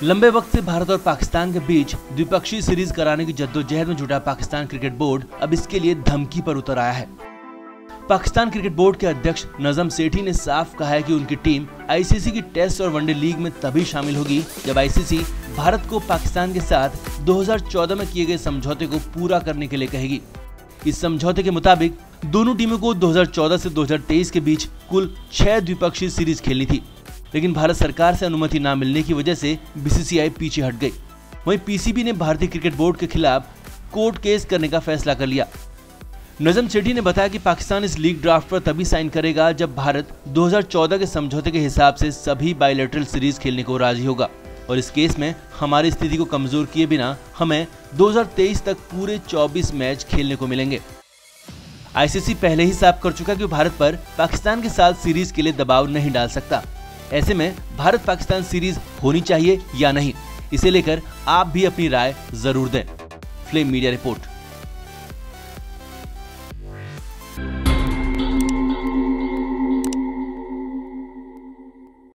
लंबे वक्त से भारत और पाकिस्तान के बीच द्विपक्षीय सीरीज कराने की जद्दोजहद में जुटा पाकिस्तान क्रिकेट बोर्ड अब इसके लिए धमकी पर उतर आया है। पाकिस्तान क्रिकेट बोर्ड के अध्यक्ष नजम सेठी ने साफ कहा है कि उनकी टीम आईसीसी की टेस्ट और वनडे लीग में तभी शामिल होगी जब आईसीसी भारत को पाकिस्तान के साथ 2014 में किए गए समझौते को पूरा करने के लिए कहेगी। इस समझौते के मुताबिक दोनों टीमों को 2014 से 2023 के बीच कुल 6 द्विपक्षीय सीरीज खेलनी थी, लेकिन भारत सरकार से अनुमति न मिलने की वजह से बीसीसीआई पीछे हट गई। वहीं पीसीबी ने भारतीय क्रिकेट बोर्ड के खिलाफ कोर्ट केस करने का फैसला कर लिया। नजम सेठी ने बताया कि पाकिस्तान इस लीग ड्राफ्ट पर तभी साइन करेगा जब भारत 2014 के समझौते के हिसाब से सभी बायलैटरल सीरीज खेलने को राजी होगा, और इस केस में हमारी स्थिति को कमजोर किए बिना हमें 2023 तक पूरे 24 मैच खेलने को मिलेंगे। आईसीसी पहले ही साफ कर चुका कि वो भारत पर पाकिस्तान के साथ सीरीज के लिए दबाव नहीं डाल सकता। ऐसे में भारत पाकिस्तान सीरीज होनी चाहिए या नहीं, इसे लेकर आप भी अपनी राय जरूर दें। Flame media report.